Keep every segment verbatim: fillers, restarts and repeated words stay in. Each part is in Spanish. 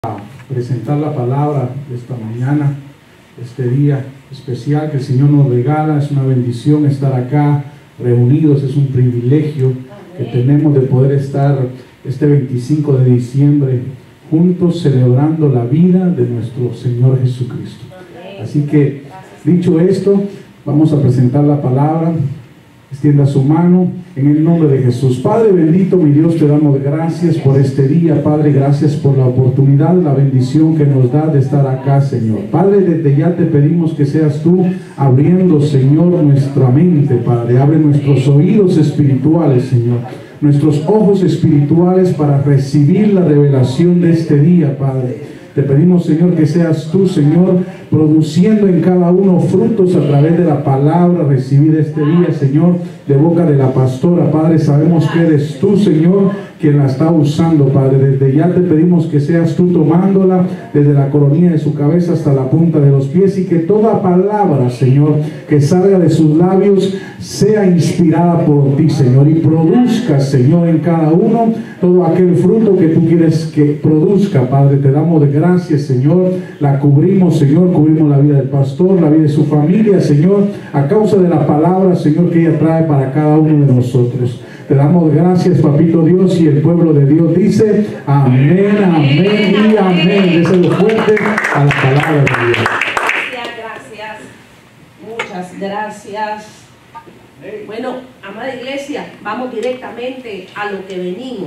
a presentar la palabra de esta mañana, este día especial que el Señor nos regala. Es una bendición estar acá reunidos, es un privilegio que tenemos de poder estar este veinticinco de diciembre juntos celebrando la vida de nuestro Señor Jesucristo. Así que, dicho esto, vamos a presentar la palabra. Extienda su mano en el nombre de Jesús. Padre bendito, mi Dios, te damos gracias por este día, Padre. Gracias por la oportunidad, la bendición que nos da de estar acá, Señor. Padre, desde ya te pedimos que seas tú abriendo, Señor, nuestra mente, Padre. Abre nuestros oídos espirituales, Señor, nuestros ojos espirituales para recibir la revelación de este día, Padre. Te pedimos, Señor, que seas tú, Señor, produciendo en cada uno frutos a través de la palabra recibida este día, Señor, de boca de la pastora. Padre, sabemos que eres tú, Señor, quien la está usando, Padre. Desde ya te pedimos que seas tú tomándola desde la coronilla de su cabeza hasta la punta de los pies, y que toda palabra, Señor, que salga de sus labios sea inspirada por ti, Señor, y produzca, Señor, en cada uno todo aquel fruto que tú quieres que produzca, Padre. Te damos de gracias, Señor. La cubrimos, Señor, cubrimos la vida del pastor, la vida de su familia, Señor, a causa de la palabra, Señor, que ella trae para cada uno de nosotros. Te damos gracias, Papito Dios, y el pueblo de Dios dice amén, amén y amén. Déselo fuerte a la palabra de Dios. Gracias, gracias. Muchas gracias. Bueno, amada iglesia, vamos directamente a lo que venimos.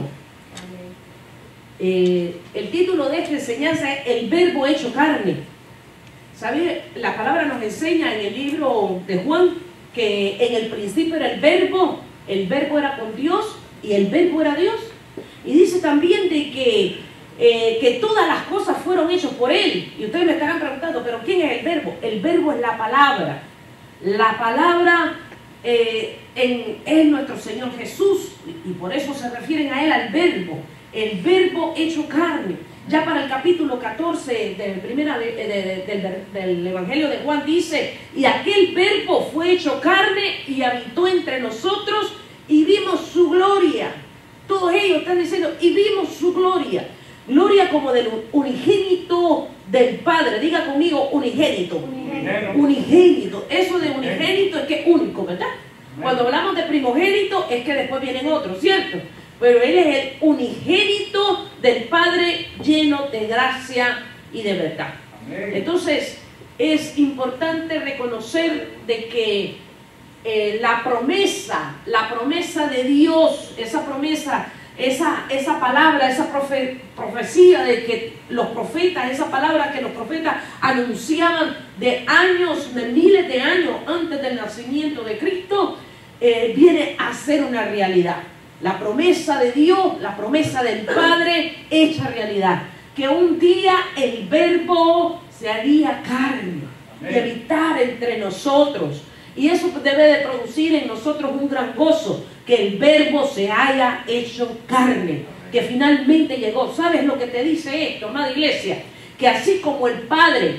Eh, el título de esta enseñanza es El Verbo hecho carne. ¿Sabe? La palabra nos enseña en el libro de Juan que en el principio era el Verbo, el Verbo era con Dios y el Verbo era Dios. Y dice también de que, eh, que todas las cosas fueron hechas por Él. Y ustedes me estarán preguntando, ¿pero quién es el Verbo? El Verbo es la palabra. La palabra eh, en, es nuestro Señor Jesús, y por eso se refieren a Él, al Verbo. El Verbo hecho carne. Ya para el capítulo catorce del, primera de, de, de, del, del Evangelio de Juan dice: y aquel Verbo fue hecho carne y habitó entre nosotros y vimos su gloria. Todos ellos están diciendo, y vimos su gloria. Gloria como del unigénito del Padre. Diga conmigo, unigénito. Unigénito. Unigénito. Eso de unigénito es que es único, ¿verdad? Cuando hablamos de primogénito es que después vienen otros, ¿cierto? Pero Él es el unigénito del Padre, lleno de gracia y de verdad. Amén. Entonces, es importante reconocer de que eh, la promesa, la promesa de Dios, esa promesa, esa, esa palabra, esa profe, profecía de que los profetas, esa palabra que los profetas anunciaban de años, de miles de años antes del nacimiento de Cristo, eh, viene a ser una realidad. La promesa de Dios, la promesa del Padre hecha realidad. Que un día el Verbo se haría carne y habitar entre nosotros. Y eso debe de producir en nosotros un gran gozo. Que el Verbo se haya hecho carne. Que finalmente llegó. ¿Sabes lo que te dice esto, amada iglesia? Que así como el Padre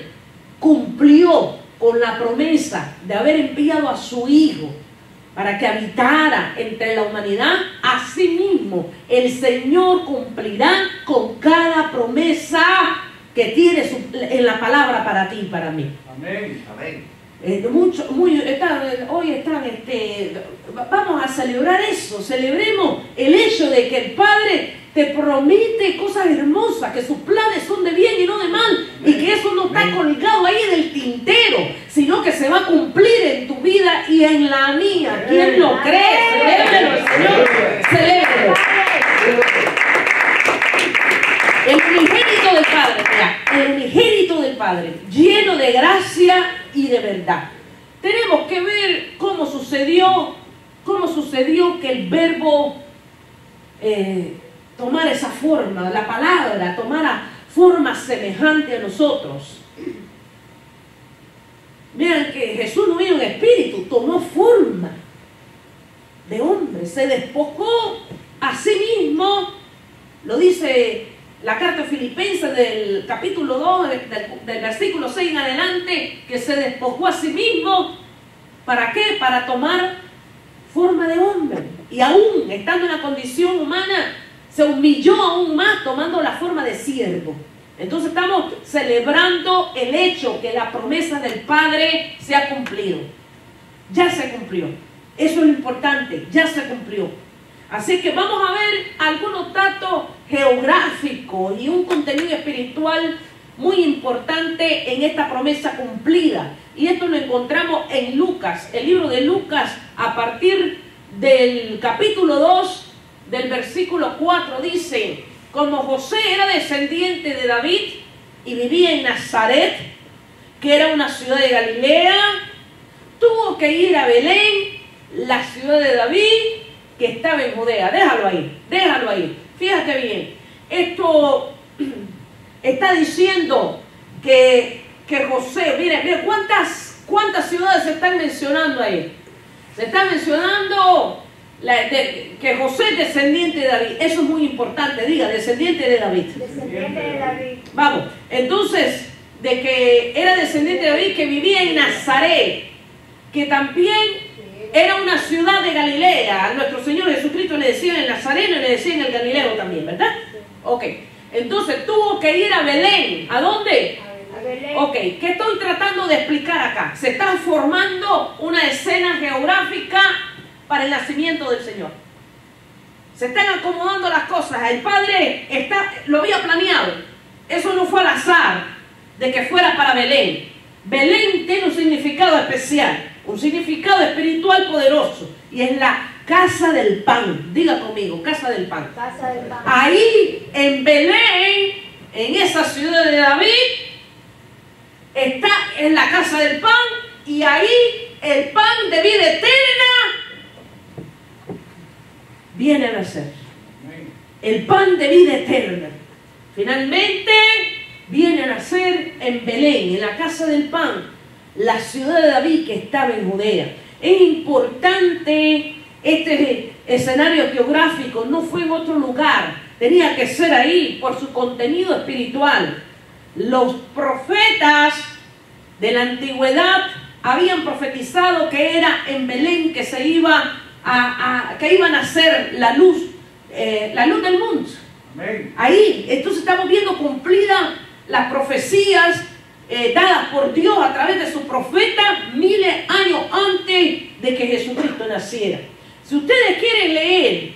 cumplió con la promesa de haber enviado a su Hijo para que habitara entre la humanidad, asimismo el Señor cumplirá con cada promesa que tiene su, en la palabra para ti y para mí. Amén. Amén. Eh, mucho, muy, están, hoy están, este, vamos a celebrar eso, celebremos el hecho de que el Padre te promete cosas hermosas, que sus planes son de bien y no de mal, y que eso no está colgado ahí en el tintero, sino que se va a cumplir en tu vida y en la mía. ¿Quién lo cree? Celébrelo, Señor, celébrelo. El unigénito del Padre, mira, el unigénito del Padre, lleno de gracia y de verdad. Tenemos que ver cómo sucedió, cómo sucedió que el Verbo eh, tomara esa forma, la palabra tomara forma semejante a nosotros. Miren que Jesús no vino en espíritu, tomó forma de hombre, se despojó a sí mismo. Lo dice la carta de Filipenses del capítulo dos, del, del versículo seis en adelante, que se despojó a sí mismo. ¿Para qué? Para tomar forma de hombre. Y aún estando en la condición humana, se humilló aún más tomando la forma de siervo. Entonces estamos celebrando el hecho que la promesa del Padre se ha cumplido. Ya se cumplió. Eso es lo importante, ya se cumplió. Así que vamos a ver algunos datos geográficos y un contenido espiritual muy importante en esta promesa cumplida. Y esto lo encontramos en Lucas, el libro de Lucas, a partir del capítulo dos, del versículo cuatro, dice: como José era descendiente de David y vivía en Nazaret, que era una ciudad de Galilea, tuvo que ir a Belén, la ciudad de David, que estaba en Judea. Déjalo ahí, déjalo ahí. Fíjate bien, esto está diciendo que, que José, mire, mire cuántas, cuántas ciudades se están mencionando ahí. Se está mencionando la, de, que José es descendiente de David. Eso es muy importante, diga, descendiente de David. Descendiente de David. Vamos, entonces, de que era descendiente de David, que vivía en Nazaret, que también era una ciudad de Galilea. A nuestro Señor Jesucristo le decían el Nazareno y le decían el Galileo también, ¿verdad? Ok, entonces tuvo que ir a Belén. ¿A dónde? A Belén. Ok, ¿qué estoy tratando de explicar acá? Se está formando una escena geográfica para el nacimiento del Señor. Se están acomodando las cosas. El Padre está, lo había planeado. Eso no fue al azar de que fuera para Belén. Belén tiene un significado especial, un significado espiritual poderoso, y es la casa del pan. Diga conmigo, casa del pan. Casa del pan. Ahí en Belén, en esa ciudad de David, está en la casa del pan, y ahí el pan de vida eterna viene a nacer. El pan de vida eterna finalmente viene a nacer en Belén, en la casa del pan, la ciudad de David que estaba en Judea. Es importante este escenario geográfico, no fue en otro lugar, tenía que ser ahí por su contenido espiritual. Los profetas de la antigüedad habían profetizado que era en Belén que se iba a, a que iba a nacer la luz, eh, la luz del mundo. Amén. Ahí, entonces estamos viendo cumplidas las profecías eh, dadas por Dios a través de su profeta miles de años antes de que Jesucristo naciera. Si ustedes quieren leer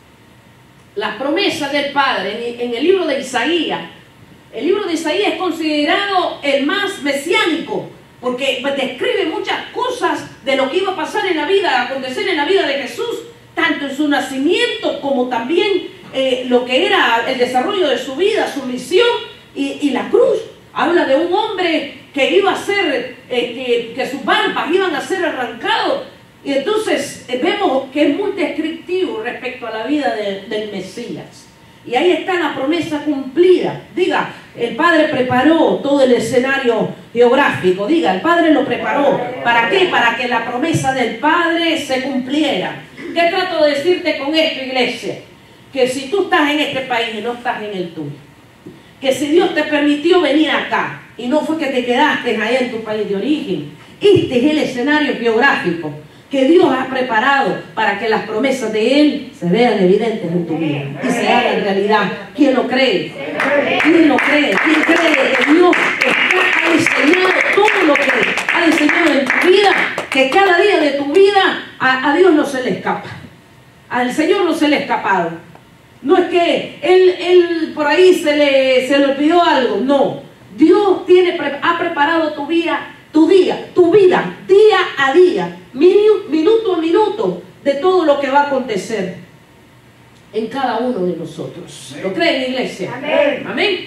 las promesas del Padre en, en el libro de Isaías, el libro de Isaías es considerado el más mesiánico, porque describe muchas cosas de lo que iba a pasar en la vida, a acontecer en la vida de Jesús, tanto en su nacimiento como también eh, lo que era el desarrollo de su vida, su misión y, y la cruz. Habla de un hombre que iba a ser, eh, que, que sus barbas iban a ser arrancados. Y entonces eh, vemos que es muy descriptivo respecto a la vida de, del Mesías. Y ahí está la promesa cumplida. Diga, el Padre preparó todo el escenario geográfico. Diga, el Padre lo preparó. ¿Para qué? Para que la promesa del Padre se cumpliera. ¿Qué trato de decirte con esto, iglesia? Que si tú estás en este país y no estás en el tuyo, que si Dios te permitió venir acá y no fue que te quedaste allá en tu país de origen, este es el escenario geográfico que Dios ha preparado para que las promesas de Él se vean evidentes en tu vida y se hagan realidad. ¿Quién lo cree? ¿Quién lo cree? ¿Quién cree que Dios está, ha diseñado todo lo que ha diseñado en tu vida? Que cada día de tu vida a, a Dios no se le escapa. Al Señor no se le ha escapado. No es que Él, él por ahí se le, se le olvidó algo. No. Dios tiene, ha preparado tu vida, tu día, tu vida, día a día, minuto a minuto, de todo lo que va a acontecer en cada uno de nosotros. ¿Lo creen, iglesia? Amén. Amén.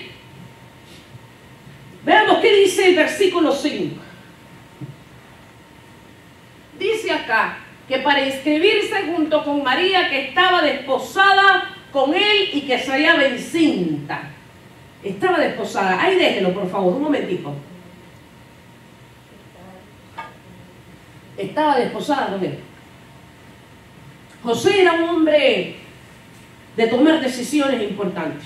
Veamos qué dice el versículo cinco. Dice acá que para inscribirse junto con María, que estaba desposada con él y que se hallaba encinta. Estaba desposada. Ahí déjelo, por favor, un momentico. Estaba desposada con él. José era un hombre de tomar decisiones importantes.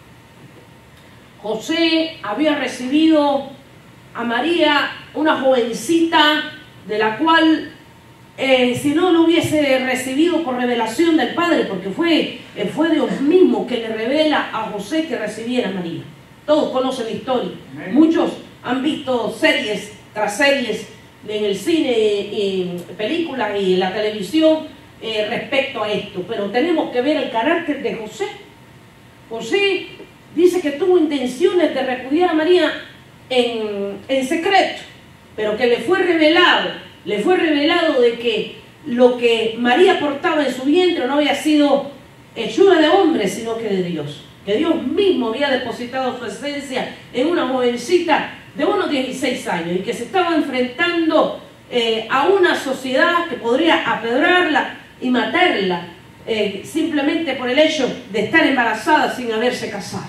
José había recibido a María, una jovencita de la cual eh, si no lo hubiese recibido por revelación del Padre, porque fue, eh, fue Dios mismo que le revela a José que recibiera a María. Todos conocen la historia. Amén. Muchos han visto series tras series en el cine, en películas y en la televisión eh, respecto a esto. Pero tenemos que ver el carácter de José. José dice que tuvo intenciones de repudiar a María en, en secreto, pero que le fue revelado, le fue revelado de que lo que María portaba en su vientre no había sido hechura de hombre, sino que de Dios. Que Dios mismo había depositado su esencia en una jovencita de unos dieciséis años y que se estaba enfrentando eh, a una sociedad que podría apedrarla y matarla eh, simplemente por el hecho de estar embarazada sin haberse casado.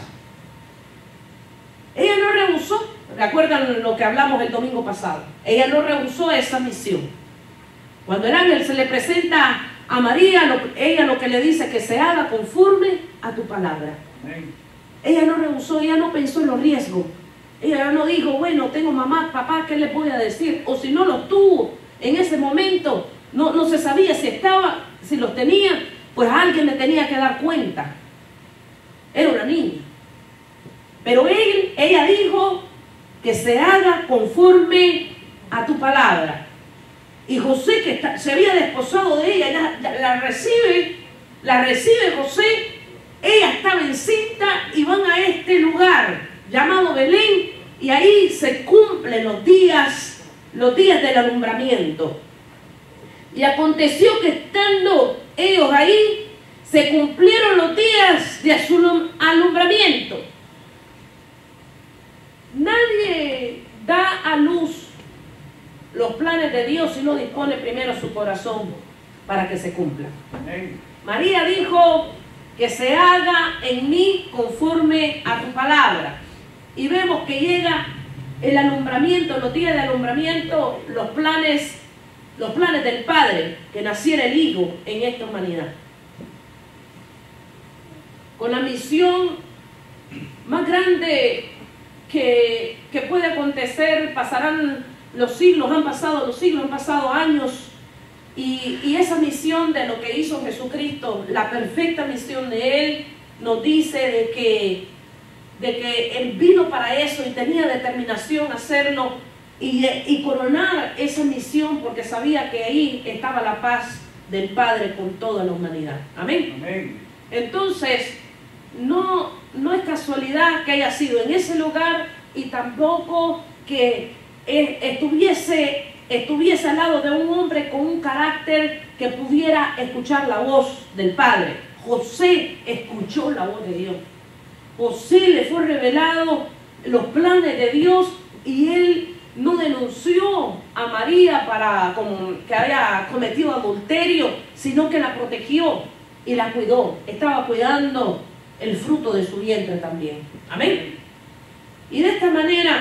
Ella no rehusó, recuerdan lo que hablamos el domingo pasado, ella no rehusó esa misión. Cuando el ángel se le presenta a María, lo, ella lo que le dice es que se haga conforme a tu palabra. Amén. Ella no rehusó, ella no pensó en los riesgos. Ella no dijo, bueno, tengo mamá, papá, ¿qué le voy a decir? O si no los tuvo en ese momento, no, no se sabía si estaba, si los tenía, pues alguien le tenía que dar cuenta. Era una niña. Pero él, ella dijo que se haga conforme a tu palabra. Y José, que está, se había desposado de ella, la, la, la recibe, la recibe José. Ella estaba encinta y van a este lugar llamado Belén, y ahí se cumplen los días, los días del alumbramiento. Y aconteció que estando ellos ahí, se cumplieron los días de su alumbramiento. Nadie da a luz los planes de Dios si no dispone primero su corazón para que se cumplan. Amén. María dijo que se haga en mí conforme a tu palabra. Y vemos que llega el alumbramiento, los días de alumbramiento, los planes, los planes del Padre, que naciera el Hijo en esta humanidad. Con la misión más grande que, que puede acontecer, pasarán los siglos, han pasado los siglos, han pasado años, y, y esa misión de lo que hizo Jesucristo, la perfecta misión de Él, nos dice de que, de que Él vino para eso y tenía determinación a hacerlo y, y coronar esa misión, porque sabía que ahí estaba la paz del Padre con toda la humanidad. Amén. Amén. Entonces, no, no es casualidad que haya sido en ese lugar, y tampoco que estuviese, estuviese al lado de un hombre con un carácter que pudiera escuchar la voz del Padre. José escuchó la voz de Dios. José le fue revelado los planes de Dios, y él no denunció a María para como que había cometido adulterio, sino que la protegió y la cuidó. Estaba cuidando el fruto de su vientre también. Amén. Y de esta manera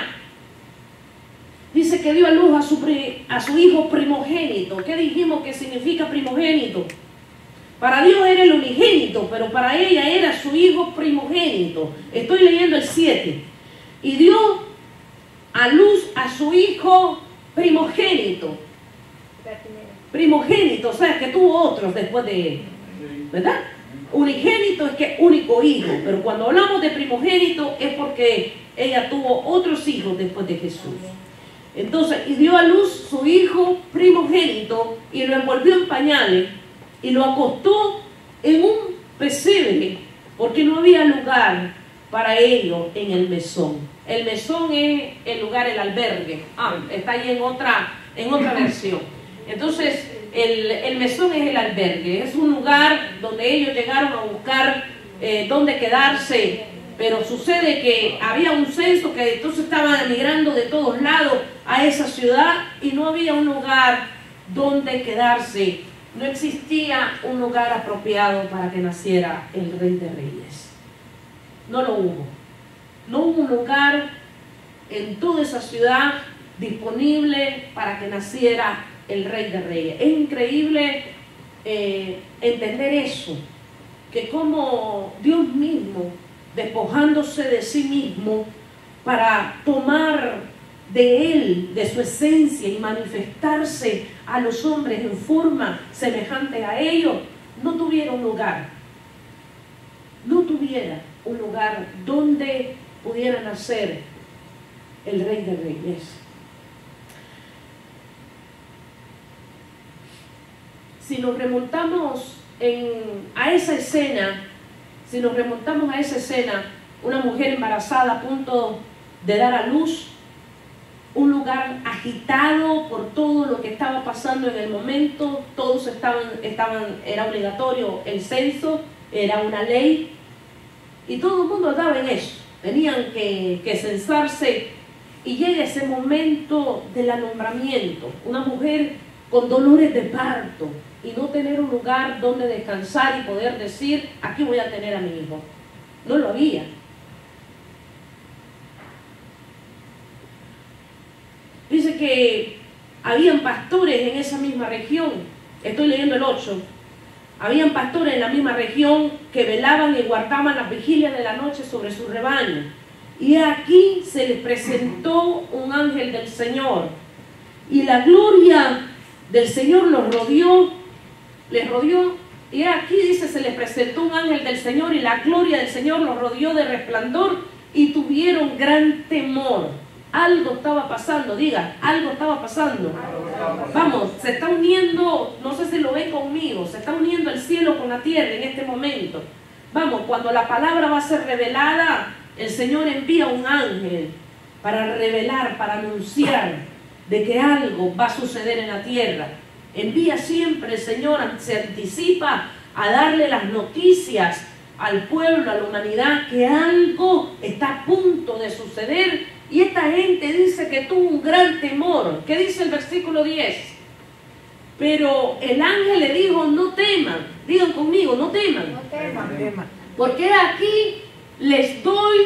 dice que dio a luz a su, a su hijo primogénito. ¿Qué dijimos que significa primogénito? Para Dios era el unigénito, pero para ella era su hijo primogénito. Estoy leyendo el siete. Y dio a luz a su hijo primogénito. Primogénito, o sea, que tuvo otros después de él. ¿Verdad? Unigénito es que único hijo, pero cuando hablamos de primogénito es porque ella tuvo otros hijos después de Jesús. Entonces, y dio a luz su hijo primogénito y lo envolvió en pañales y lo acostó en un pesebre, porque no había lugar para ellos en el mesón. El mesón es el lugar, el albergue. Ah, está ahí en otra, en otra versión. Entonces, el, el mesón es el albergue. Es un lugar donde ellos llegaron a buscar eh, dónde quedarse, pero sucede que había un censo que entonces estaban emigrando de todos lados a esa ciudad y no había un lugar donde quedarse. No existía un lugar apropiado para que naciera el Rey de Reyes. No lo hubo. No hubo un lugar en toda esa ciudad disponible para que naciera el Rey de Reyes. Es increíble eh, entender eso, que como Dios mismo, despojándose de sí mismo para tomar de Él, de su esencia, y manifestarse a los hombres en forma semejante a ellos, no tuviera un lugar, no tuviera un lugar donde pudiera nacer el Rey de Reyes. Si nos remontamos en, a esa escena, si nos remontamos a esa escena, una mujer embarazada a punto de dar a luz, un lugar agitado por todo lo que estaba pasando en el momento, todos estaban, estaban, era obligatorio el censo, era una ley, y todo el mundo estaba en eso, tenían que, que censarse, y llega ese momento del alumbramiento, una mujer con dolores de parto, y no tener un lugar donde descansar y poder decir, aquí voy a tener a mi hijo. No lo había. Dice que habían pastores en esa misma región, estoy leyendo el ocho, habían pastores en la misma región que velaban y guardaban las vigilias de la noche sobre su rebaño. Y aquí se les presentó un ángel del Señor, y la gloria del Señor los rodeó, les rodeó, y aquí dice, se les presentó un ángel del Señor, y la gloria del Señor los rodeó de resplandor, y tuvieron gran temor. Algo estaba pasando, diga, algo estaba pasando. Vamos, se está uniendo, no sé si lo ven conmigo, se está uniendo el cielo con la tierra en este momento. Vamos, cuando la palabra va a ser revelada, el Señor envía un ángel para revelar, para anunciar de que algo va a suceder en la tierra. Envía siempre el Señor, se anticipa a darle las noticias al pueblo, a la humanidad, que algo está a punto de suceder. Y esta gente dice que tuvo un gran temor. ¿Qué dice el versículo diez? Pero el ángel le dijo, no teman. Digan conmigo, no teman. No teman. Porque aquí les doy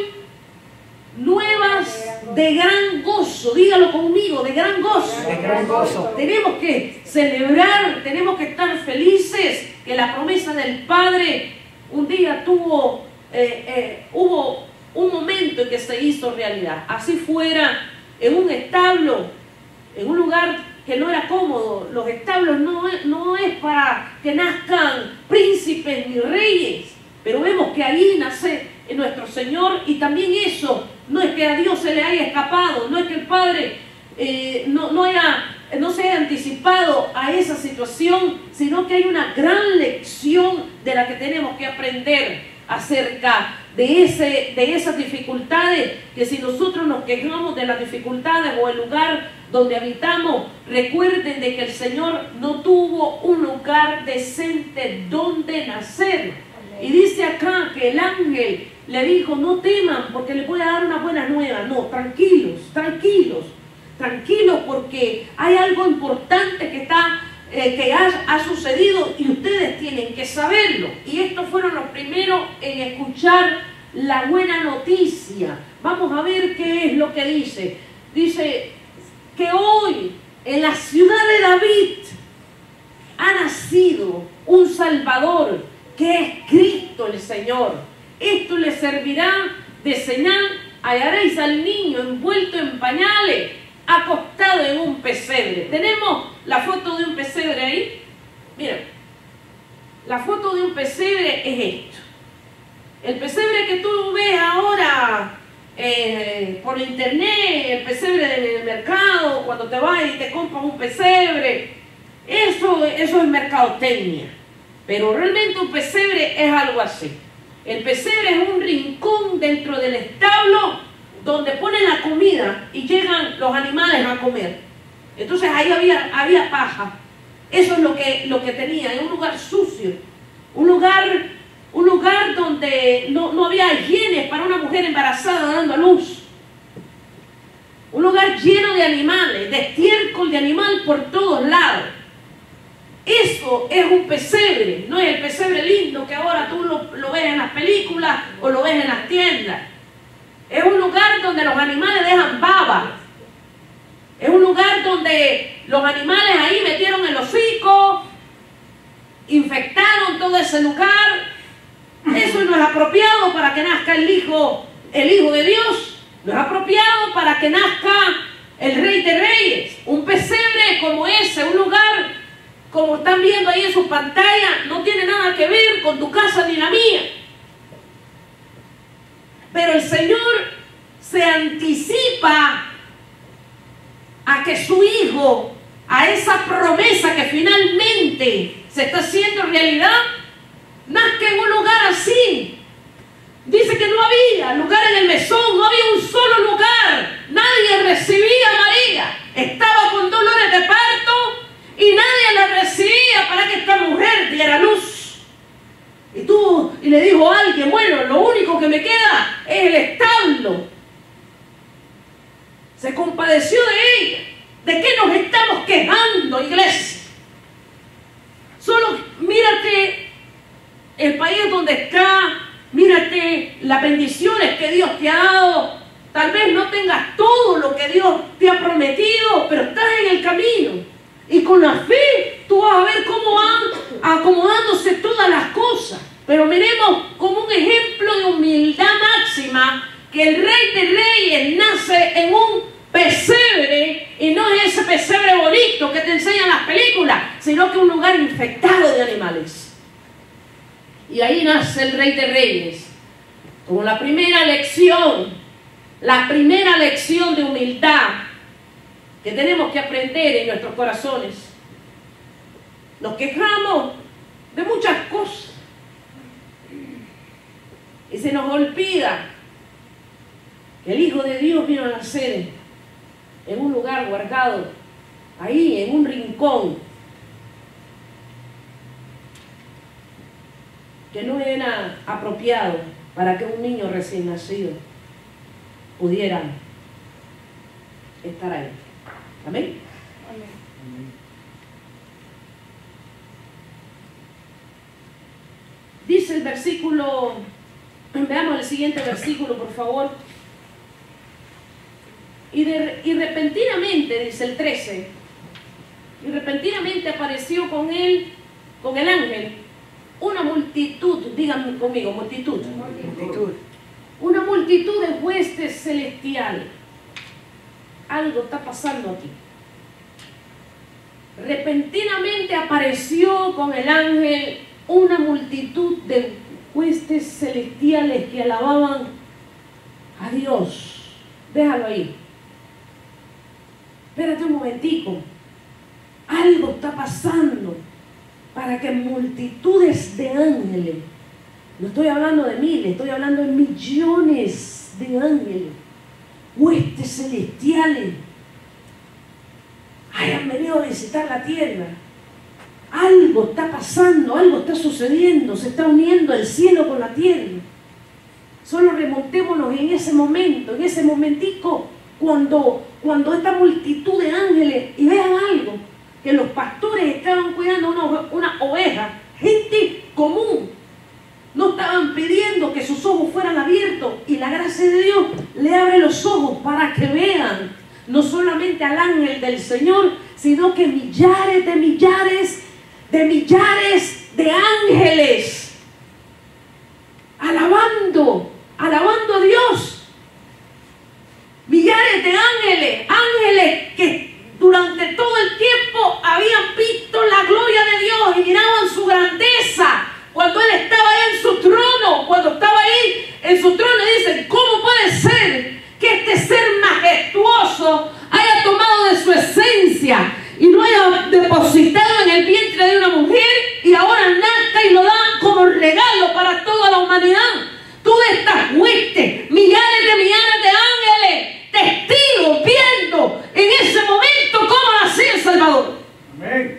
nuevas de gran gozo. Dígalo conmigo, de gran gozo. De gran gozo. Tenemos que celebrar, tenemos que estar felices que la promesa del Padre un día tuvo, eh, eh, hubo un momento en que se hizo realidad. Así fuera en un establo, en un lugar que no era cómodo. Los establos no es, no es para que nazcan príncipes ni reyes, pero vemos que ahí nace nuestro Señor, y también eso no es que a Dios se le haya escapado, no es que el Padre eh, no, no, haya, no se haya anticipado a esa situación, sino que hay una gran lección de la que tenemos que aprender acerca de, ese, de esas dificultades, que si nosotros nos quejamos de las dificultades o el lugar donde habitamos, recuerden de que el Señor no tuvo un lugar decente donde nacer. Y dice acá que el ángel le dijo, no teman porque les voy a dar una buena nueva. No, tranquilos, tranquilos, tranquilos, porque hay algo importante que está eh, que ha, ha sucedido y ustedes tienen que saberlo. Y estos fueron los primeros en escuchar la buena noticia. Vamos a ver qué es lo que dice. Dice que hoy en la ciudad de David ha nacido un Salvador, que es Cristo el Señor. Esto les servirá de señal. Hallaréis al niño envuelto en pañales, acostado en un pesebre. Tenemos la foto de un pesebre ahí. Miren, la foto de un pesebre es esto. El pesebre que tú ves ahora eh, por internet, el pesebre del mercado, cuando te vas y te compras un pesebre, eso, eso es mercadotecnia. Pero realmente un pesebre es algo así. El pesebre es un rincón dentro del establo donde ponen la comida y llegan los animales a comer. Entonces ahí había, había paja. Eso es lo que, lo que tenía, en un lugar sucio. Un lugar, un lugar donde no, no había higiene para una mujer embarazada dando a luz. Un lugar lleno de animales, de estiércol de animal por todos lados. Eso es un pesebre, no es el pesebre lindo que ahora tú lo, lo ves en las películas o lo ves en las tiendas. Es un lugar donde los animales dejan baba. Es un lugar donde los animales ahí metieron el hocico, infectaron todo ese lugar. Eso no es apropiado para que nazca el hijo, el hijo de Dios. No es apropiado para que nazca el Rey de Reyes. Un pesebre como ese, un lugar como están viendo ahí en su pantalla, no tiene nada que ver con tu casa ni la mía. Pero el Señor se anticipa a que su hijo, a esa promesa que finalmente se está haciendo realidad, nazca en un lugar así. Dice que no había lugar en el mesón, no había un solo lugar, nadie recibía a María, estaba con dolores de parto y nadie la recibía para que esta mujer diera luz. Y tú, y le dijo a alguien, bueno, lo único que me queda es el establo. Se compadeció de ella. ¿De qué nos estamos quejando, iglesia? Solo mírate el país donde está, mírate las bendiciones que Dios te ha dado. Tal vez no tengas todo lo que Dios te ha prometido, pero estás en el camino. Y con la fe tú vas a ver cómo van acomodándose todas las cosas. Pero miremos como un ejemplo de humildad máxima que el Rey de Reyes nace en un pesebre, y no es ese pesebre bonito que te enseñan las películas, sino que un lugar infectado de animales. Y ahí nace el Rey de Reyes, como la primera lección, la primera lección de humildad que tenemos que aprender en nuestros corazones. Nos quejamos de muchas cosas y se nos olvida que el Hijo de Dios vino a nacer en un lugar guardado, ahí en un rincón, que no era apropiado para que un niño recién nacido pudiera estar ahí. Amén. Amén. Dice el versículo, veamos el siguiente versículo, por favor. Y, de, y repentinamente, dice el trece, y repentinamente apareció con él, con el ángel, una multitud, díganme conmigo, multitud. Multitud. Una multitud de huestes celestiales. Algo está pasando aquí. Repentinamente apareció con el ángel una multitud de huestes celestiales que alababan a Dios. Déjalo ahí. Espérate un momentico. Algo está pasando para que multitudes de ángeles, no estoy hablando de miles, estoy hablando de millones de ángeles, huestes celestiales, hayan venido a visitar la tierra. Algo está pasando, algo está sucediendo, se está uniendo el cielo con la tierra. Solo remontémonos en ese momento, en ese momentico, cuando, cuando esta multitud de ángeles, y vean algo, que los pastores estaban cuidando una, una oveja, gente común, no estaban pidiendo que sus ojos fueran abiertos, y la gracia de Dios le abre los ojos para que vean no solamente al ángel del Señor, sino que millares de millares de millares de ángeles alabando, alabando a Dios. Millares de ángeles, ángeles que durante todo el tiempo habían visto la gloria de Dios y miraban su grandeza cuando Él estaba ahí en su trono, cuando estaba ahí en su trono. Y dicen, ¿cómo puede ser que este ser majestuoso haya tomado de su esencia y lo haya depositado en el vientre de una mujer y ahora nazca y lo da como regalo para toda la humanidad? Todas estas huestes, millares de millares de ángeles, testigos, viendo en ese momento cómo nació el Salvador. Amén.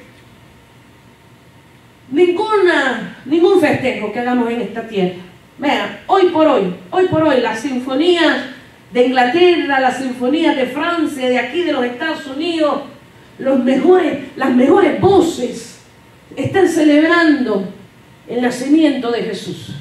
Ninguna, ningún festejo que hagamos en esta tierra. Vean, hoy por hoy, hoy por hoy, las sinfonías de Inglaterra, las sinfonías de Francia, de aquí de los Estados Unidos, los mejores, las mejores voces están celebrando el nacimiento de Jesús.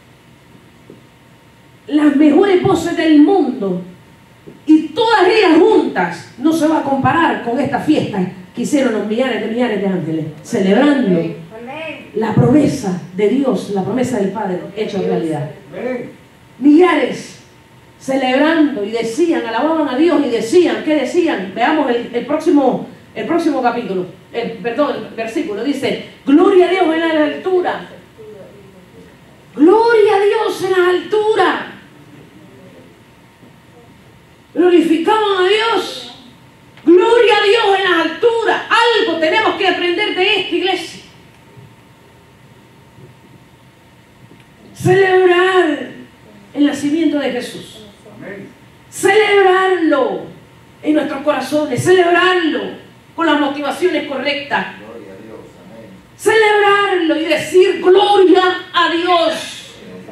Las mejores voces del mundo, y todas ellas juntas, no se va a comparar con esta fiesta que hicieron los millares de millares de ángeles, celebrando Amén. la promesa de Dios, la promesa del Padre hecha realidad. Amén. Millares celebrando, y decían, alababan a Dios y decían, ¿qué decían? Veamos el, el próximo el próximo capítulo, el, perdón, el versículo, dice, gloria a Dios en la altura, gloria a Dios en la altura, glorificaban a Dios. Gloria a Dios en las alturas. Algo tenemos que aprender de esta iglesia. Celebrar el nacimiento de Jesús. Celebrarlo en nuestros corazones. Celebrarlo con las motivaciones correctas. Celebrarlo y decir gloria a Dios.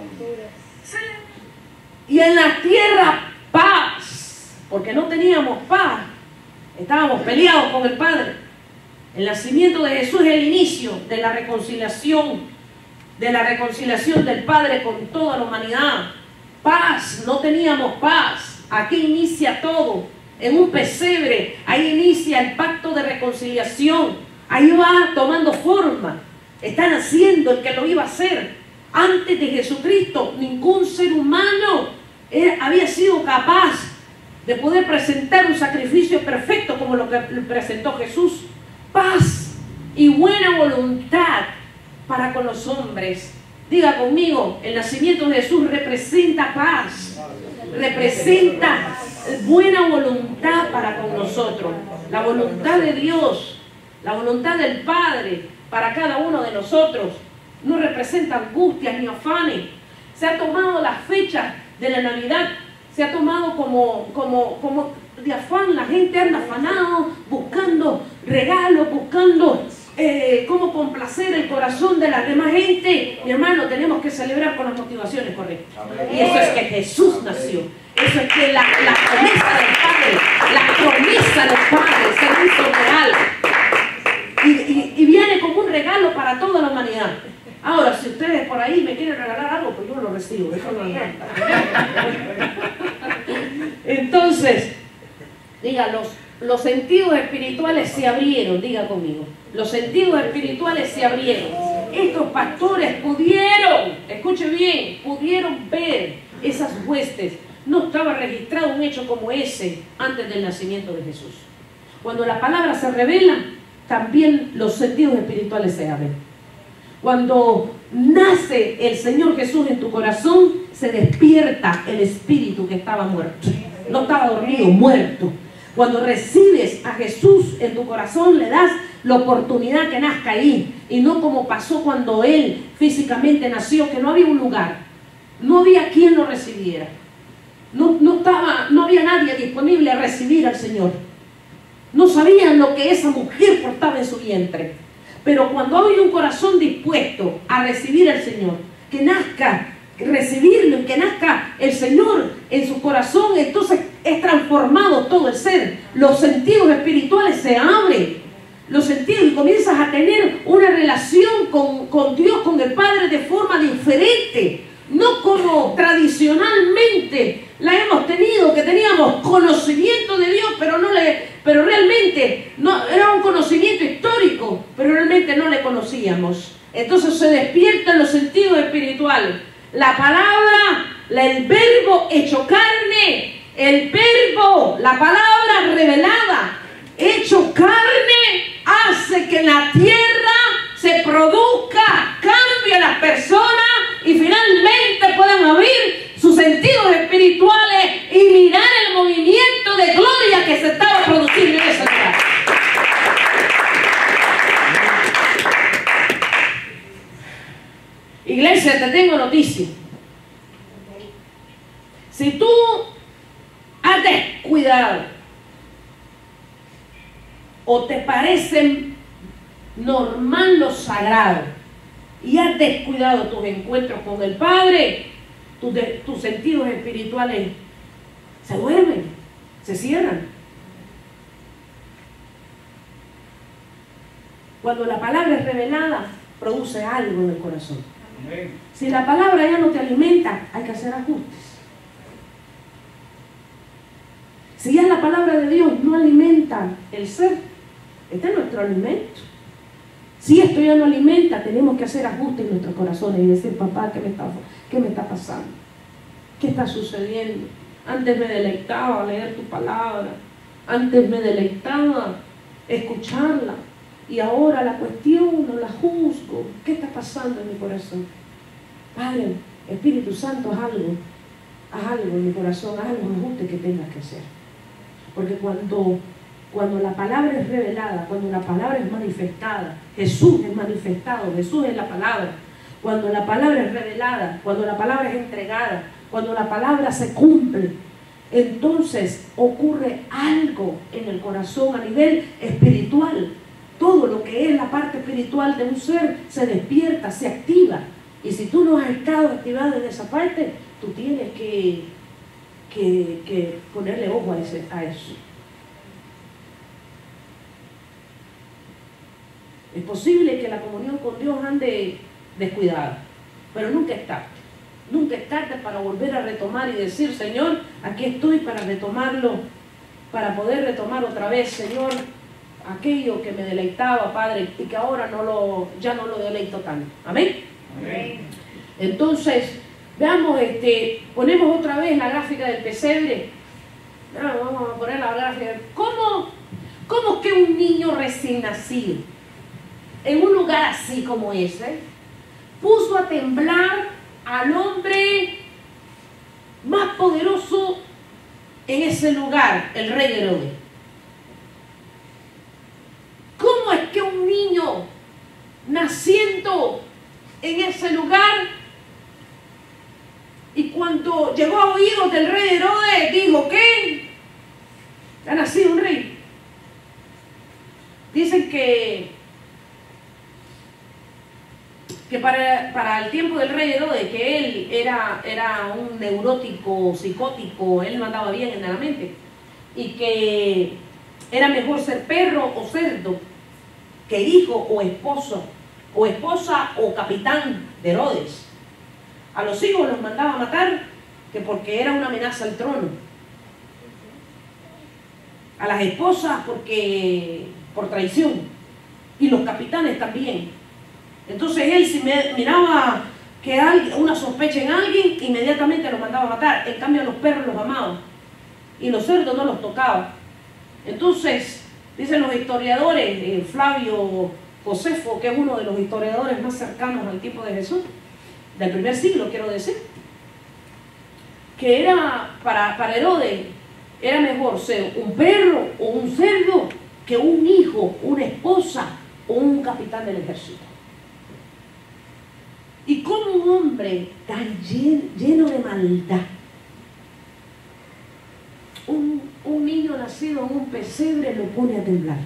Y en la tierra paz, porque no teníamos paz, estábamos peleados con el Padre. El nacimiento de Jesús es el inicio de la reconciliación, de la reconciliación del Padre con toda la humanidad. Paz, no teníamos paz. Aquí inicia todo, en un pesebre, ahí inicia el pacto de reconciliación. Ahí va tomando forma, está naciendo el que lo iba a hacer. Antes de Jesucristo, ningún ser humano era, había sido capaz de poder presentar un sacrificio perfecto como lo que presentó Jesús. Paz y buena voluntad para con los hombres. Diga conmigo, el nacimiento de Jesús representa paz, representa buena voluntad para con nosotros. La voluntad de Dios, la voluntad del Padre para cada uno de nosotros. No representa angustias ni afanes. Se ha tomado la fecha de la Navidad, se ha tomado como, como, como de afán. La gente anda afanado, buscando regalos, buscando eh, cómo complacer el corazón de la demás gente. Mi hermano, tenemos que celebrar con las motivaciones correctas. Y eso es que Jesús nació. Eso es que la, la promesa del Padre, la promesa del Padre se hizo real. Y, y, y viene como un regalo para toda la humanidad. Ahora, si ustedes por ahí me quieren regalar algo, pues yo lo recibo. Eso no es. Entonces, diga, los, los sentidos espirituales se abrieron, diga conmigo. Los sentidos espirituales se abrieron. Estos pastores pudieron, escuche bien, pudieron ver esas huestes. No estaba registrado un hecho como ese antes del nacimiento de Jesús. Cuando la palabra se revela, también los sentidos espirituales se abren. Cuando nace el Señor Jesús en tu corazón, se despierta el espíritu que estaba muerto. No estaba dormido, muerto. Cuando recibes a Jesús en tu corazón, le das la oportunidad que nazca ahí. Y no como pasó cuando Él físicamente nació, que no había un lugar. No había quien lo recibiera. No, no, estaba, no había nadie disponible a recibir al Señor. No sabían lo que esa mujer portaba en su vientre. Pero cuando hay un corazón dispuesto a recibir al Señor, que nazca, recibirlo y que nazca el Señor en su corazón, entonces es transformado todo el ser. Los sentidos espirituales se abren. Los sentidos, y comienzas a tener una relación con, con Dios, con el Padre, de forma diferente. No como tradicionalmente la hemos tenido, que teníamos conocimiento de Dios, pero no le, pero realmente no, era un conocimiento histórico, pero realmente no le conocíamos. Entonces se despiertan los sentidos espirituales. La palabra, la, el verbo hecho carne, el verbo, la palabra revelada, hecho carne, hace que en la tierra se produzca cambio en las personas y finalmente puedan abrir sus sentidos espirituales y mirar el movimiento de gloria que se estaba produciendo en ese lugar. Iglesia, te tengo noticia. Si tú has descuidado o te parece normal lo sagrado y has descuidado tus encuentros con el Padre, tus, de, tus sentidos espirituales se duermen, se cierran. Cuando la palabra es revelada, produce algo en el corazón. Amén. Si la palabra ya no te alimenta, hay que hacer ajustes. Si ya la palabra de Dios no alimenta el ser, este es nuestro alimento. Si esto ya no alimenta, tenemos que hacer ajustes en nuestros corazones y decir, papá, ¿qué me está, qué me está pasando? ¿Qué está sucediendo? Antes me deleitaba leer tu palabra, antes me deleitaba escucharla, y ahora la cuestiono, la juzgo. ¿Qué está pasando en mi corazón? Padre, Espíritu Santo, haz algo, haz algo en mi corazón, haz algún ajuste que tengas que hacer. Porque cuando, cuando la palabra es revelada, cuando la palabra es manifestada, Jesús es manifestado, Jesús es la palabra. Cuando la palabra es revelada, cuando la palabra es entregada, cuando la palabra se cumple, entonces ocurre algo en el corazón a nivel espiritual. Todo lo que es la parte espiritual de un ser se despierta, se activa. Y si tú no has estado activado en esa parte, tú tienes que, que, que ponerle ojo a, ese, a eso. Es posible que la comunión con Dios ande descuidada, pero nunca es tarde. Nunca es tarde para volver a retomar y decir, Señor, aquí estoy para retomarlo, para poder retomar otra vez, Señor, aquello que me deleitaba, Padre, y que ahora no lo, ya no lo deleito tanto. Amén. Amén. Entonces, veamos, este, ponemos otra vez la gráfica del pesebre. Ah, vamos a poner la gráfica. ¿Cómo, cómo que un niño recién nacido, en un lugar así como ese, puso a temblar al hombre más poderoso en ese lugar, el rey Herodes? ¿Cómo es que un niño naciendo en ese lugar, y cuando llegó a oídos del rey Herodes, dijo, ¿qué? Ha nacido un rey? Dicen que que para, para el tiempo del rey Herodes, que él era, era un neurótico, psicótico, él no andaba bien en la mente, y que era mejor ser perro o cerdo que hijo o esposo, o esposa o capitán de Herodes. A los hijos los mandaba a matar, que porque era una amenaza al trono. A las esposas porque por traición, y los capitanes también. Entonces él, si me, miraba que alguien, una sospecha en alguien, inmediatamente los mandaba a matar. En cambio a los perros los amaba y los cerdos no los tocaba. Entonces dicen los historiadores, eh, Flavio Josefo, que es uno de los historiadores más cercanos al tiempo de Jesús, del primer siglo quiero decir, que era para, para Herodes era mejor ser un perro o un cerdo que un hijo, una esposa o un capitán del ejército. Y como un hombre tan lleno, lleno de maldad, un, un niño nacido en un pesebre lo pone a temblar.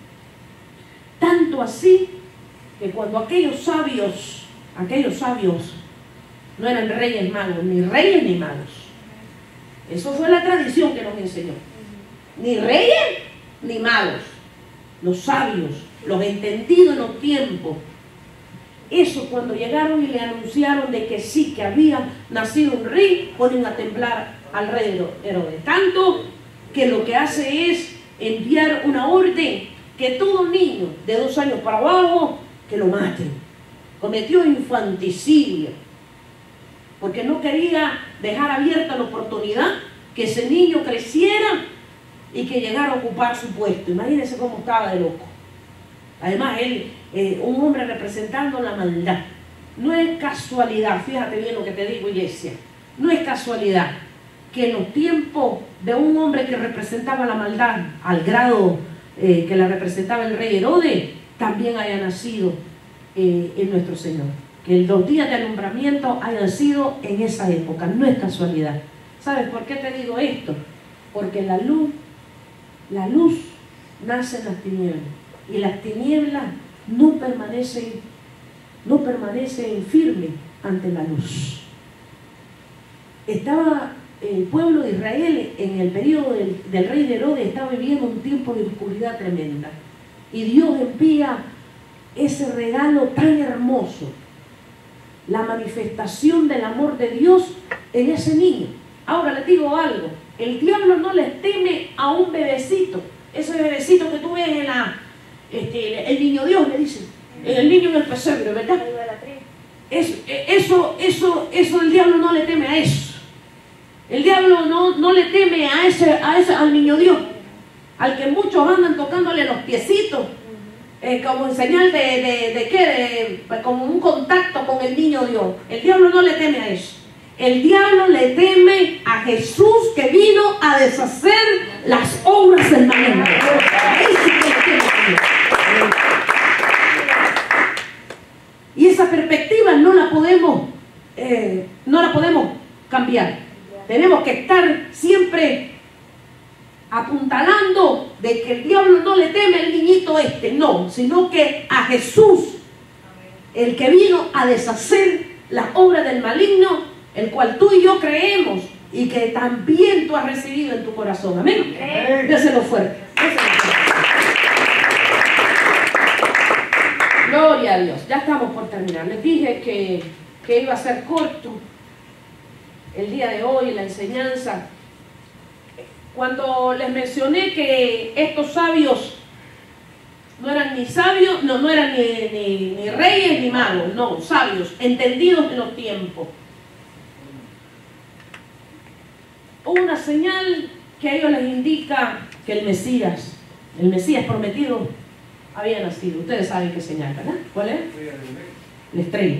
Tanto así que cuando aquellos sabios, aquellos sabios no eran reyes magos, ni reyes ni magos. Eso fue la tradición que nos enseñó. Ni reyes ni magos. Los sabios, los entendidos en los tiempos. Eso cuando llegaron y le anunciaron de que sí, que había nacido un rey, ponen a temblar al rey Herodes. Tanto que lo que hace es enviar una orden que todo niño de dos años para abajo, que lo maten. Cometió infanticidio, porque no quería dejar abierta la oportunidad que ese niño creciera y que llegara a ocupar su puesto. Imagínense cómo estaba de loco. Además, él, eh, un hombre representando la maldad. No es casualidad, fíjate bien lo que te digo, iglesia, no es casualidad que en los tiempos de un hombre que representaba la maldad al grado eh, que la representaba el rey Herodes, también haya nacido eh, en nuestro Señor. Que los días de alumbramiento hayan sido en esa época, no es casualidad. ¿Sabes por qué te digo esto? Porque la luz, la luz nace en las tinieblas. Y las tinieblas no permanecen, no permanecen firmes ante la luz. Estaba el pueblo de Israel en el periodo del, del rey de Herodes, estaba viviendo un tiempo de oscuridad tremenda. Y Dios envía ese regalo tan hermoso, la manifestación del amor de Dios en ese niño. Ahora les digo algo, el diablo no le teme a un bebecito, ese bebecito que tú ves en la... Este, el niño Dios, le dicen, el niño en el pesebre, ¿verdad? Es, eso, eso, eso, el diablo no le teme a eso. El diablo no, no le teme a ese, a ese, al niño Dios, al que muchos andan tocándole los piecitos, eh, como en señal de, de, de qué, de, como un contacto con el niño Dios. El diablo no le teme a eso. El diablo le teme a Jesús, que vino a deshacer las obras apuntalando de que el diablo no le teme al niñito este, no, sino que a Jesús, el que vino a deshacer las obras del maligno, el cual tú y yo creemos y que también tú has recibido en tu corazón. Amén. Déselo fuerte. Déselo fuerte. Gloria a Dios. Ya estamos por terminar. Les dije que, que iba a ser corto el día de hoy la enseñanza. Cuando les mencioné que estos sabios no eran ni sabios, no, no eran ni, ni, ni reyes ni magos, no, sabios, entendidos en los tiempos. Hubo una señal que a ellos les indica que el Mesías, el Mesías prometido, había nacido. Ustedes saben qué señal, ¿verdad? ¿Cuál es? La estrella.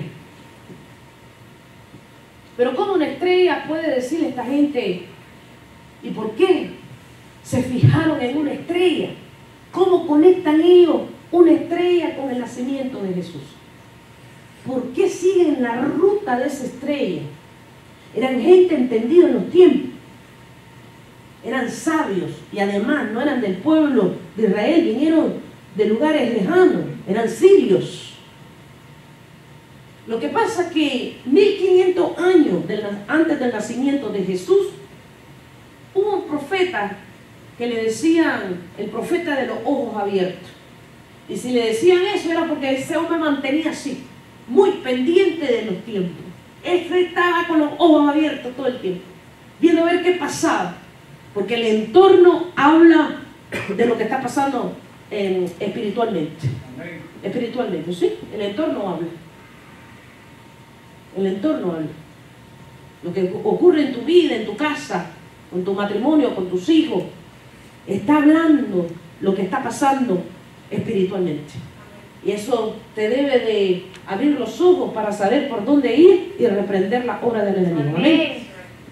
Pero ¿cómo una estrella puede decirle a esta gente? ¿Y por qué se fijaron en una estrella? ¿Cómo conectan ellos una estrella con el nacimiento de Jesús? ¿Por qué siguen la ruta de esa estrella? Eran gente entendida en los tiempos. Eran sabios y además no eran del pueblo de Israel, vinieron de lugares lejanos, eran sirios. Lo que pasa es que mil quinientos años de la, antes del nacimiento de Jesús, hubo un profeta que le decían el profeta de los ojos abiertos. Y si le decían eso era porque ese hombre mantenía así, muy pendiente de los tiempos. Él estaba con los ojos abiertos todo el tiempo, viendo a ver qué pasaba. Porque el entorno habla de lo que está pasando eh, espiritualmente. Espiritualmente, ¿sí? El entorno habla. El entorno habla. Lo que ocurre en tu vida, en tu casa, con tu matrimonio, con tus hijos, está hablando lo que está pasando espiritualmente. Y eso te debe de abrir los ojos para saber por dónde ir y reprender la obra del enemigo. Amén.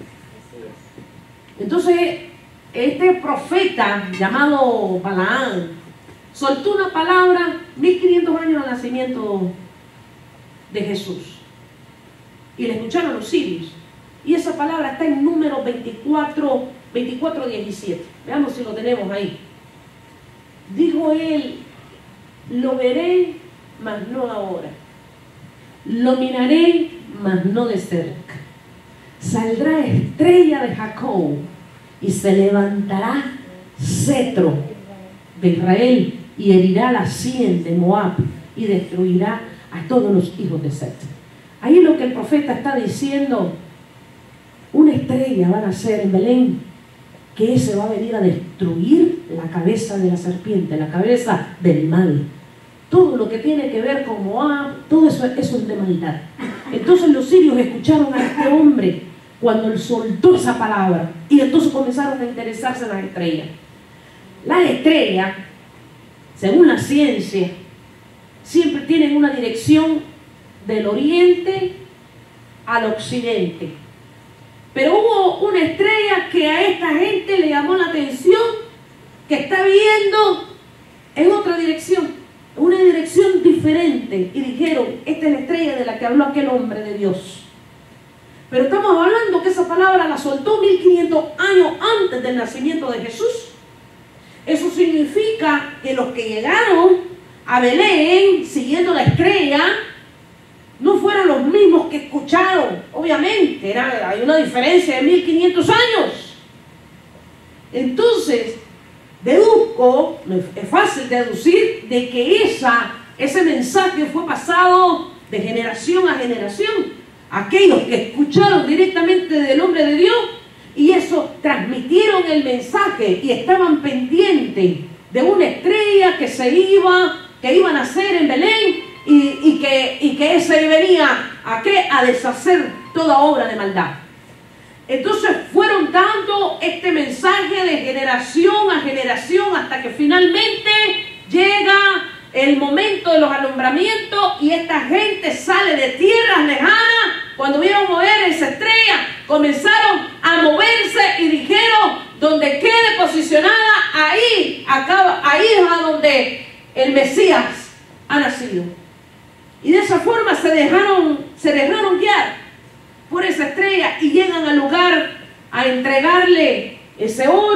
Entonces, este profeta llamado Balaam soltó una palabra mil quinientos años al nacimiento de Jesús. Y le escucharon los sirios. Y esa palabra está en Números veinticuatro, veinticuatro, diecisiete. Veamos si lo tenemos ahí. Dijo él: lo veré, mas no ahora. Lo miraré, mas no de cerca. Saldrá estrella de Jacob y se levantará cetro de Israel y herirá la sien de Moab y destruirá a todos los hijos de Set. Ahí lo que el profeta está diciendo: una estrella va a nacer en Belén, que ese va a venir a destruir la cabeza de la serpiente, la cabeza del mal. Todo lo que tiene que ver con Moab, todo eso, eso es de maldad. Entonces los sirios escucharon a este hombre cuando él soltó esa palabra y entonces comenzaron a interesarse en las estrellas. Las estrellas, según la ciencia, siempre tienen una dirección del oriente al occidente. Pero hubo una estrella que a esta gente le llamó la atención, que está viendo en otra dirección, una dirección diferente, y dijeron: esta es la estrella de la que habló aquel hombre de Dios. Pero estamos hablando que esa palabra la soltó mil quinientos años antes del nacimiento de Jesús. Eso significa que los que llegaron a Belén siguiendo la estrella no fueron los mismos que escucharon. Obviamente, era, hay una diferencia de mil quinientos años. Entonces, deduzco, es fácil deducir, de que esa, ese mensaje fue pasado de generación a generación. Aquellos que escucharon directamente del hombre de Dios y eso transmitieron el mensaje y estaban pendientes de una estrella que se iba, que iba a nacer en Belén y, y, que, y que ese venía a, ¿qué? A deshacer toda obra de maldad. Entonces fueron dando este mensaje de generación a generación hasta que finalmente llega el momento de los alumbramientos y esta gente sale de tierras lejanas. Cuando vieron mover esa estrella, comenzaron a moverse y dijeron: donde quede posicionada, ahí, acaba, ahí es a donde el Mesías ha nacido. Y de esa forma se dejaron, se dejaron guiar por esa estrella y llegan al lugar a entregarle ese oro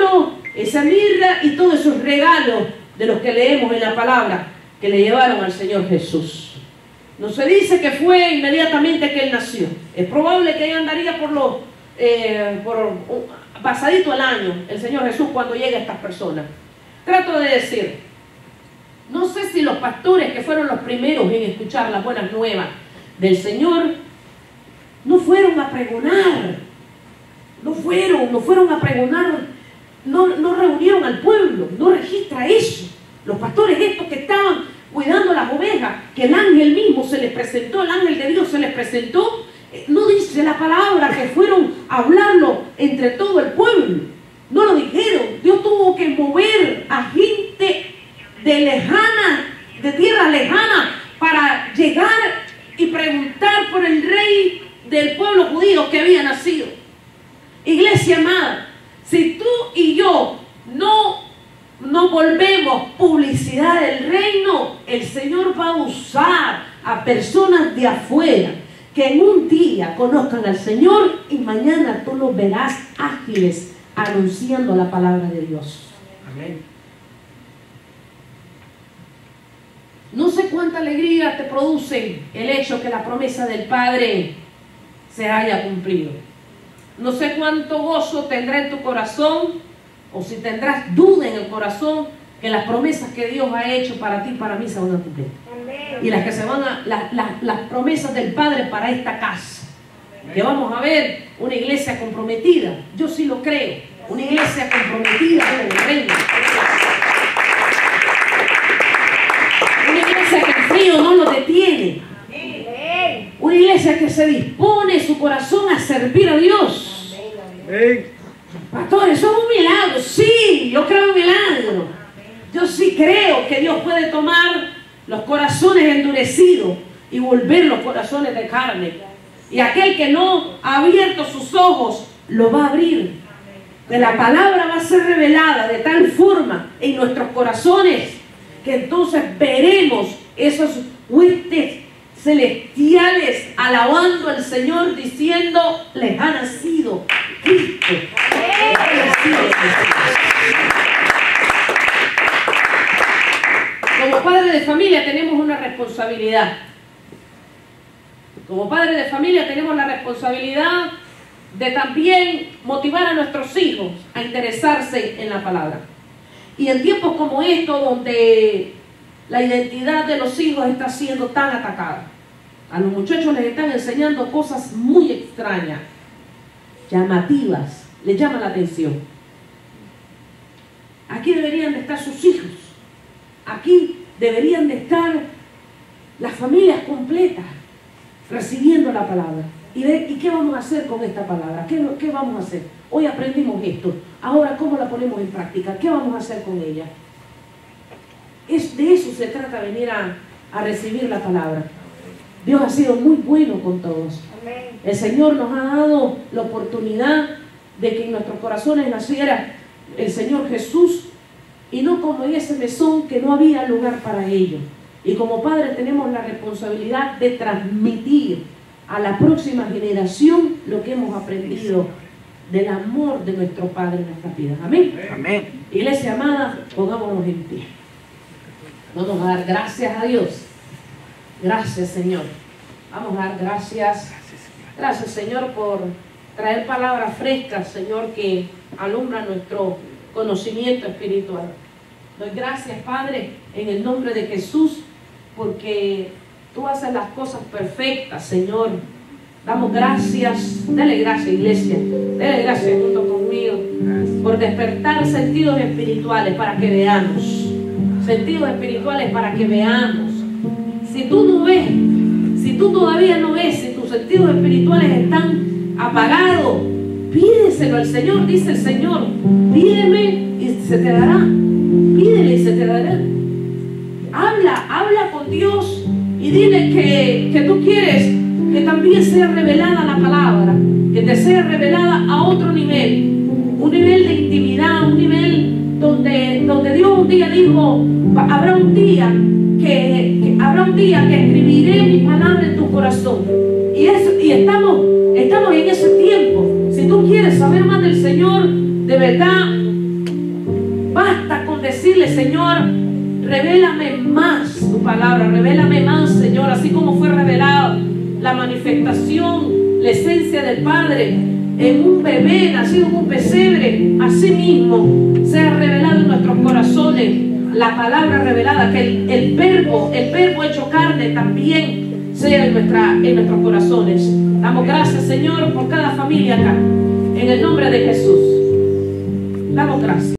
esa mirra y todos esos regalos de los que leemos en la palabra que le llevaron al Señor Jesús. No se dice que fue inmediatamente que Él nació. Es probable que Él andaría por los eh, por uh, pasadito el año, el Señor Jesús, cuando llegue a estas personas. Trato de decir, no sé si los pastores que fueron los primeros en escuchar las buenas nuevas del Señor no fueron a pregonar, no fueron, no fueron a pregonar, no, no reunieron al pueblo, no registra eso. Los pastores estos que estaban cuidando las ovejas, que el ángel mismo se les presentó, el ángel de Dios se les presentó, no dice la palabra que fueron a hablarlo entre todo el pueblo, no lo dijeron. Dios tuvo que mover a gente de lejana, de tierra lejana, para llegar y preguntar por el rey del pueblo judío que había nacido. Iglesia amada, si tú y yo no no volvemos publicidad del reino, el Señor va a usar a personas de afuera que en un día conozcan al Señor y mañana tú los verás ágiles anunciando la palabra de Dios. Amén. No sé cuánta alegría te produce el hecho que la promesa del Padre se haya cumplido. No sé cuánto gozo tendrá en tu corazón, o si tendrás duda en el corazón, que las promesas que Dios ha hecho para ti y para mí se van a cumplir. Amén. Y las que se van a, la, la, las promesas del Padre para esta casa. Amén. Que vamos a ver una iglesia comprometida. Yo sí lo creo. Una iglesia comprometida con el reino. Una iglesia que el frío no lo detiene. Amén. Una iglesia que se dispone su corazón a servir a Dios. Amén. Pastor, eso es un milagro. Sí, yo creo en un milagro. Yo sí creo que Dios puede tomar los corazones endurecidos y volver los corazones de carne. Y aquel que no ha abierto sus ojos, lo va a abrir. Que la palabra va a ser revelada de tal forma en nuestros corazones que entonces veremos esos huestes celestiales alabando al Señor, diciendo: les ha nacido Cristo. Como padre de familia tenemos una responsabilidad. Como padre de familia tenemos la responsabilidad de también motivar a nuestros hijos a interesarse en la palabra. Y en tiempos como estos, donde la identidad de los hijos está siendo tan atacada, a los muchachos les están enseñando cosas muy extrañas, llamativas, les llama la atención. Aquí deberían de estar sus hijos, aquí deberían de estar las familias completas recibiendo la palabra. ¿Y, de, ¿y qué vamos a hacer con esta palabra? ¿Qué, ¿Qué vamos a hacer? Hoy aprendimos esto, ahora ¿cómo la ponemos en práctica? ¿Qué vamos a hacer con ella? Es, de eso se trata, venir a, a recibir la palabra. Dios ha sido muy bueno con todos. El Señor nos ha dado la oportunidad de que en nuestros corazones naciera el Señor Jesús, y no como en ese mesón que no había lugar para ello. Y como padres tenemos la responsabilidad de transmitir a la próxima generación lo que hemos aprendido del amor de nuestro Padre en nuestras vidas. Amén. Amén. Iglesia amada, pongámonos en pie. Vamos a dar gracias a Dios. Gracias, Señor. Vamos a dar gracias. Gracias, Señor, por traer palabras frescas, Señor, que alumbran nuestro conocimiento espiritual. Doy gracias, Padre, en el nombre de Jesús, porque tú haces las cosas perfectas, Señor. Damos gracias. Dale gracias, iglesia. Dale gracias junto conmigo por despertar sentidos espirituales para que veamos. Sentidos espirituales para que veamos. Si tú no ves, si tú todavía no ves, si tus sentidos espirituales están apagados, pídeselo al Señor. Dice el Señor: pídeme y se te dará. Pídele y se te dará. Habla, habla con Dios y dile que, que tú quieres que también sea revelada la palabra, que te sea revelada a otro nivel, un nivel de intimidad, un nivel donde, donde Dios un día dijo: habrá un día que, que habrá un día que escribiré mi palabra en tu corazón. Y, eso, y estamos, estamos en ese tiempo. Si tú quieres saber más del Señor, de verdad, decirle: Señor, revélame más tu palabra, revélame más, Señor, así como fue revelada la manifestación, la esencia del Padre en un bebé nacido en un pesebre. Así mismo sea revelado en nuestros corazones la palabra revelada, que el, el verbo, el verbo hecho carne también sea en, nuestra, en nuestros corazones. Damos gracias, Señor, por cada familia acá, en el nombre de Jesús. Damos gracias.